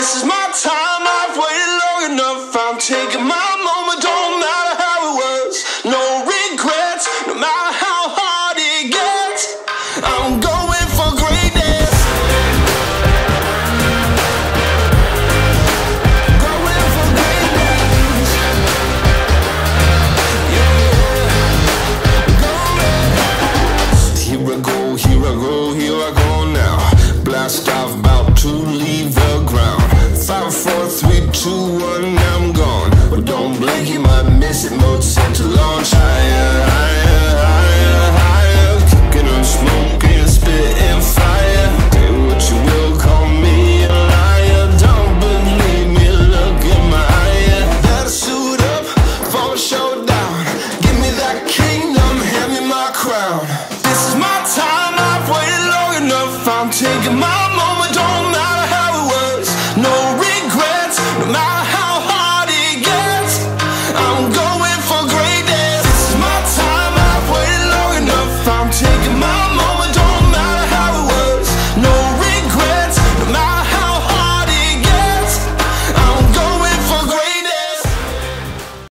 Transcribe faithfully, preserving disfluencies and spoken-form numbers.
This is my time, I've waited long enough. I'm taking my moment, don't matter how it was. No regrets, no matter how hard it gets. I'm going for greatness. Going for greatness. Yeah. Going. Here I go, here I go, here I go now. Blast off, about to leave the ground. Five, four, three, two, one, I'm gone. But don't blink, you might miss it. Mode set to launch. Higher, higher, higher, higher. Kicking and smoking, spitting fire. Say what you will, call me a liar. Don't believe me, look in my eye. Better suit up for a showdown. Give me that kingdom, hand me my crown. This is my time, I've waited long enough. I'm taking my moment, don't matter how it was. No reason.